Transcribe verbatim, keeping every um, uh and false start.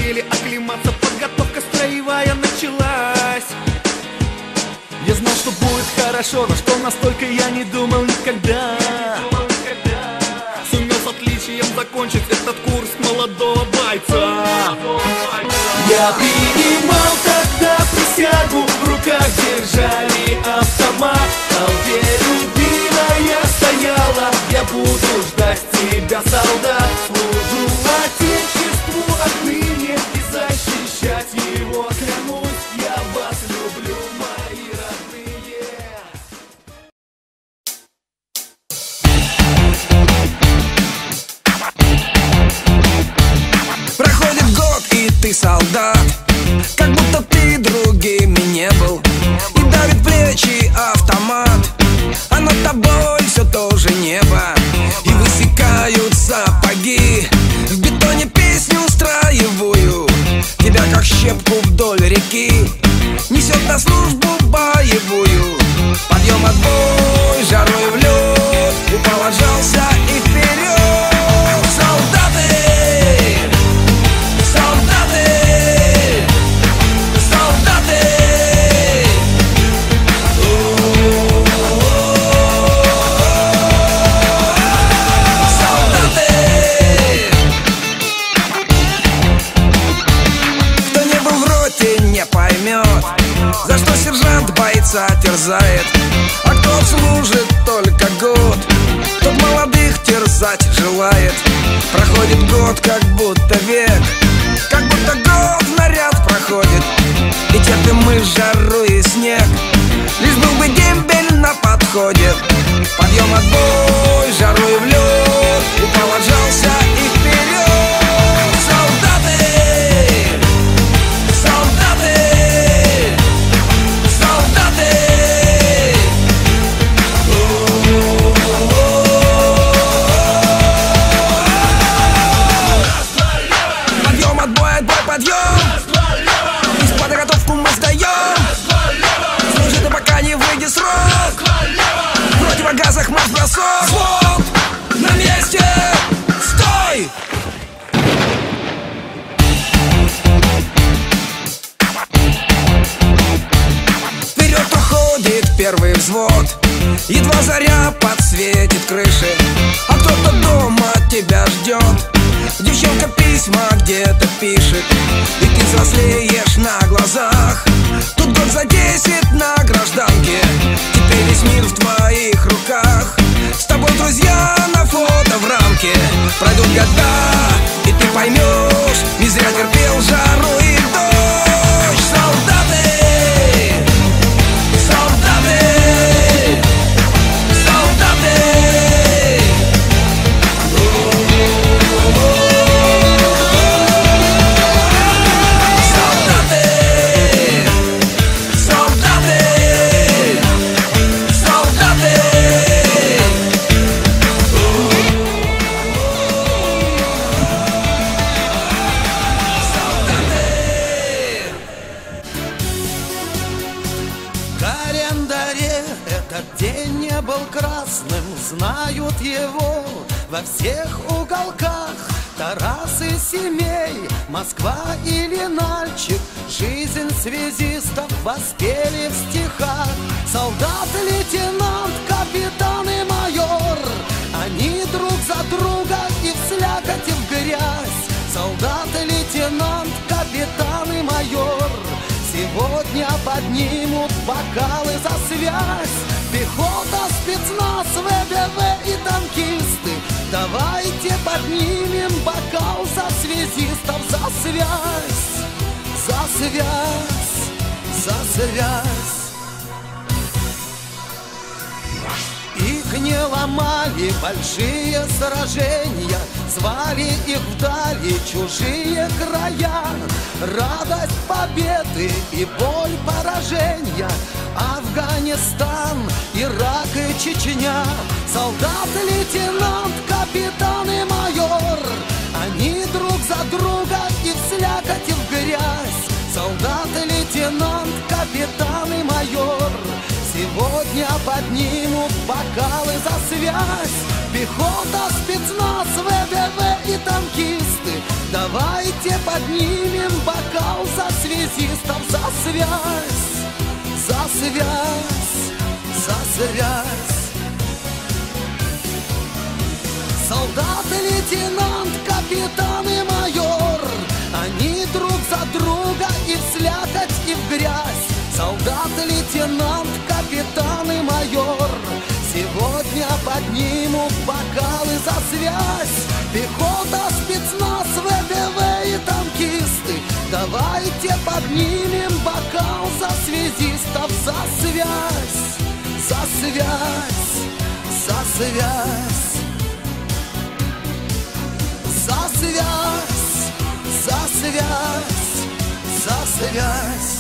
успели оклематься, подготовка строевая началась. Я знал, что будет хорошо, но что настолько я не думал никогда. Сумел с отличием закончить этот курс молодого бойца. Я принимал тогда присягу, в руках держали автомат. В толпе любимая стояла, я буду ждать тебя, солдат. Служу Отечеству отныне и защищать его клянусь. Я вас люблю, мои родные. Проходит год, и ты солдат, как будто ты другими не был. И давит плечи автомат, а над тобой все тоже небо. И высекают сапоги в бетоне песню строевую. Тебя как щепку вдоль реки несет на службу боевую. Подъем, отбой, жарой в лед, упал, отжался и вперед. Солдаты! За что сержант бойца терзает, а кто служит только год, тот молодых терзать желает. Проходит год, как будто век, как будто год наряд проходит. И терпим мы жару и снег, лишь был бы дембель на подходе. Подъем, отбой, жару и в лед, упал, отжался и вперед. Солдаты! В газах марш-бросок. Взвод! На месте! Стой! Вперед уходит первый взвод, едва заря подсветит крыши, а кто-то дома тебя ждет. Девчонка письма где-то пишет, и ты взрослеешь на глазах. Тут год за десять на гражданке, теперь весь мир в твоих руках. С тобой друзья на фото в рамке. Пройдут года, и ты поймешь, не зря терпел жару и дождь. Солдаты! Солдаты! Солдаты! Знают его во всех уголках. Тарасы семей, Москва или Нальчик, жизнь связистов воспели в стихах. Солдат, лейтенант, капитан и майор, они друг за друга и в слякоть, и в грязь. Солдат, лейтенант, капитан и майор сегодня поднимут бокалы за связь. Пехота, спецназ, ВДВ и танкисты, давайте поднимем бокал за связистов, за связь, за связь, за связь. Их не ломали большие сражения, звали их вдали чужие края. Радость победы и боль поражения, Афганистан, Ирак и Чечня. Солдат, лейтенант, капитан и майор, они друг за друга и в слякоть, и в грязь. Солдат, лейтенант, капитан и майор сегодня поднимут бокалы за связь. Пехота, спецназ, ВДВ и танкисты, давайте поднимем связистов за связь, за связь, за связь. Солдат, лейтенант, капитан и майор, они друг за друга и в слякоть, и в грязь. Солдат, лейтенант, капитан и майор сегодня поднимут бокалы за связь. Пехота, спецназ, ВДВ и танкисты, давайте поднимем бокал за связистов, за связь, за связь, за связь, за связь, за связь, за связь.